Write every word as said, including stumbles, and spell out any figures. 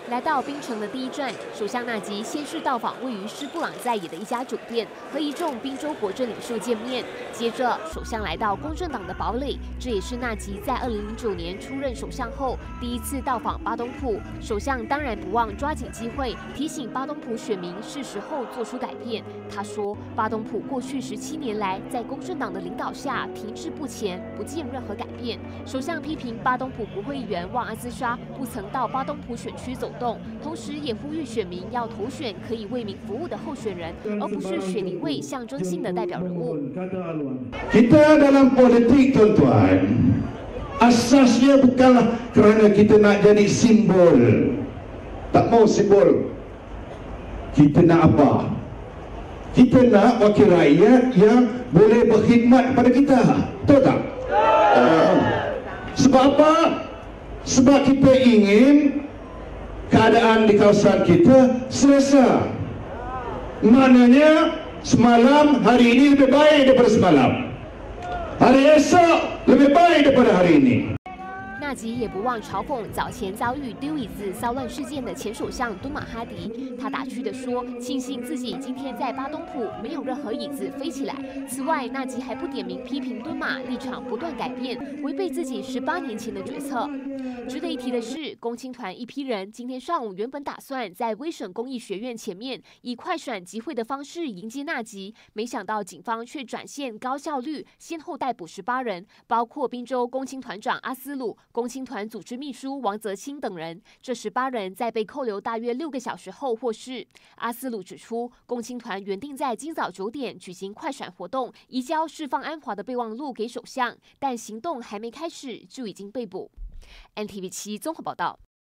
来到槟城的第一站，首相纳吉先是到访位于施布朗在野的一家酒店，和一众宾州国政领袖见面。接着，首相来到公正党的堡垒，这也是纳吉在二零零九年出任首相后第一次到访巴东普。首相当然不忘抓紧机会，提醒巴东普选民是时候做出改变。他说，巴东普过去十七年来在公正党的领导下停滞不前，不见任何改变。首相批评巴东普国会议员旺阿兹沙不曾到巴东普选区走动，同时也呼吁选民要投选可以为民服务的候选人，而不是雪梨卫象征性的代表人物。 Kita dalam politik, tuan-tuan, asasnya bukanlah kerana kita nak jadi simbol. Tak mau simbol. Kita nak apa? Kita nak wakil rakyat yang boleh berkhidmat kepada kita. Betul tak? Uh, sebab apa? Sebab kita ingin keadaan di kawasan kita selesa. Maknanya semalam hari ini lebih baik daripada semalam. Hari esok lebih baik daripada hari ini. 纳吉也不忘嘲讽早前遭遇丢椅子骚乱事件的前首相敦马哈迪，他打趣地说：“庆幸自己今天在巴东普没有任何椅子飞起来。”此外，纳吉还不点名批评敦马立场不断改变，违背自己十八年前的决策。值得一提的是，共青团一批人今天上午原本打算在威省公益学院前面以快闪集会的方式迎接纳吉，没想到警方却转现高效率，先后逮捕十八人，包括宾州共青团长阿斯鲁、共青团组织秘书王泽清等人。这十八人在被扣留大约六个小时后获释。阿斯鲁指出，共青团原定在今早九点举行快闪活动，移交释放安华的备忘录给首相，但行动还没开始就已经被捕。N T V 七综合报道。